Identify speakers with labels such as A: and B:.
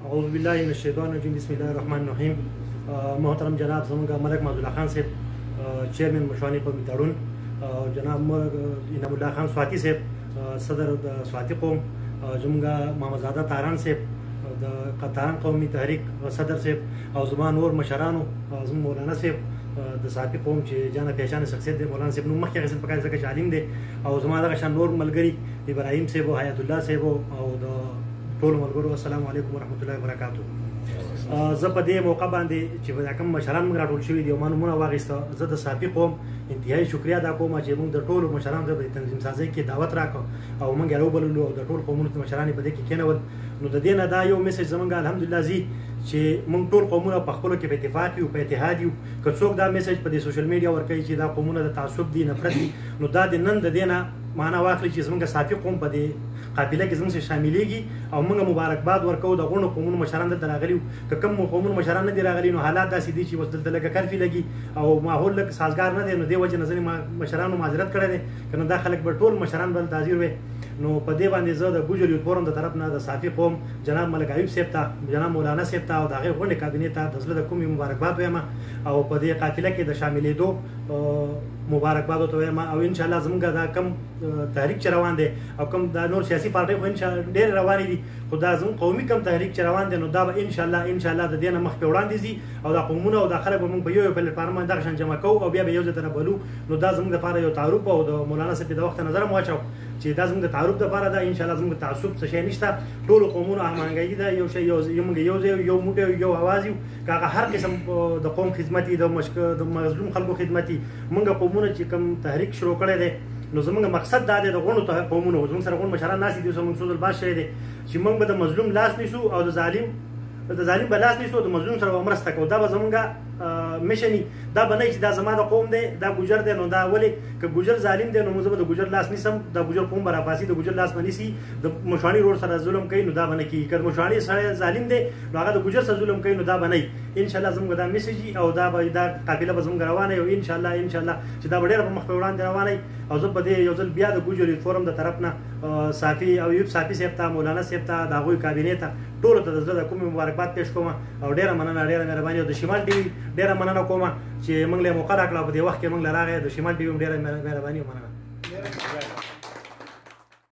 A: اعوذ باللہ من الشیطان الرجیم بسم اللہ الرحمن الرحیم. محترم جناب زمونږ ملک محمود الله خان صاحب چیئرمین مشوانی قومي تړون، جناب انعام الله خان سواتی صاحب صدر د سواتی قوم، زمونږ محمد زاده تاران صاحب د تاران قومي تحریک صدر صاحب، او زما نور مشرانو زموږ مولانا صاحب د ساپي قوم چې جانه پېژانه شخصیت دی، مولانا صاحب نو مخکې اخیستل پکار ځکه چې عالم دی، او زما دغه شان نور ملګري ابراهیم صاحب او حیات الله صاحب او د ټولو ملګرو السلام علیکم ورحمت الله وبرکاتو. زه په دې موقع باندې چې دا کوم مشران موږ راټول شوي دي او ما نومونه واخیسته، زه د ساپي قوم انتهایي شکریا ادا کوم چې موږ د ټولو مشرانو ته په تنظیم سازۍ کې دعوت راکړو او موږ یې راوبللو او د ټولو قومونو مشران یې په دې کې کېنول. نو د دې نه دا یو میسج زموږ الحمدلله ځي چې موږ ټول قومونه په خپلو کې په اتفاق یو، په اتحاد یو. که څوک دا میسج په دې سوشل میډیا ورکوي چې دا قومونه د تعصب دي، نفرت دي، نو دا د نن د دې نه معنا واخلي چې زموږ ساپي قوم په دې قافله کې زموږ سره شاملېږي او موږ مبارکباد ورکوو د غونډو قومونو مشران دلته راغلي. که کوم قومونو مشران نه دي راغلي نو حالات داسې دي چې اوس دلته لږه کرفي لګي او ماحول لږ سازګار نه دی، نو دې وجې نه ځینې مشرانو معذرت کړی دی، که نه دا خلک به ټول مشران به دلته حاضر وي. نو په دې باندې زه د ګوجر یوت فورم د طرف نه د ساپي قوم جناب ملک ایوب صاحب ته، جناب مولانا صاحب ته او د هغې غونډې کابینې ته د زړه د کومې مبارکباد وایم او په دې قافله کې د شاملېدو مبارکباد ورته وایم. او انشاءالله زموږ دا کم تحریک چې روان دی او کم دا نور سیاسي پارټۍ خو انشاءالله ډېرې روانې دي، خو دا زموږ قومي کم تحریک چې روان دی نو دا به انشاءالله د دې نه مخکې وړاندې ځي او دا قومونه او دا خلک به موږ په یو پلیټفارم باندې دغه شان جمع کوو او بیا به یو ځای ته رابلو. نو دا زموږ دپاره یو تعارف او د مولانا صاحب د وخت نظر هم واچو چې دا زموږ د تعارف دپاره ده. انشاءالله زموږ تعصب څه شی نشته، ټولو قومونو هماهنګي ده، یو شی موږ یو ځای یو موټی یو اواز یو، که هغه هر قسم د قوم خدمت وي، د مظلوم خلکو خدمت وي. موږ قومونه چې کوم تحریک شروع کړی دی نو زموږ مقصد دا دی د غونډو قومونو زموږ سره غونډ مشران ناستي دي، زموږ سوزل باز شوی دی چې موږ به د مظلوم لاس نیسو او د ظالم به لاس نیسو، د مظلوم سره به مرسته کوو. دا به زموږ میشن دا به نه چې دا زما د قوم دی، دا ګوجر دی، نو دا ولې که ګوجر ظالم دی نو زه به د ګوجر لاس نیسم، دا ګوجر قوم به راپاسي د ګوجر لاس به نیسي، د مشواڼي روډ سره ظلم کوي نو دا به نه کېږي. که د مشواڼي سره ظالم دی نو هغه د ګوجر سره ظلم کوي نو دا به نه وي. انشاءالله زموږ دا میسج او دا قافله به زموږ روانه وي، انشاءالله چې دا به ډېره په مخ په وړاندې روانه. او زه په دې یو ځل بیا د ګوجر یوت فورم د طرف نه صافي او ایوب صافي صاحب ته، مولانا صاحب ته، د هغوی کابینې ته، ټولو ته د زړه د کومې مبارکباد پېښ کوم او ډېره مننه، ډېره مهرباني. او د شمال ټي وي ډېره مننه کوم چې موږ له موقع راکړه په دې وخت کې موږ له راغی. د شمال ټي وي هم ډېره مهرباني او مننه.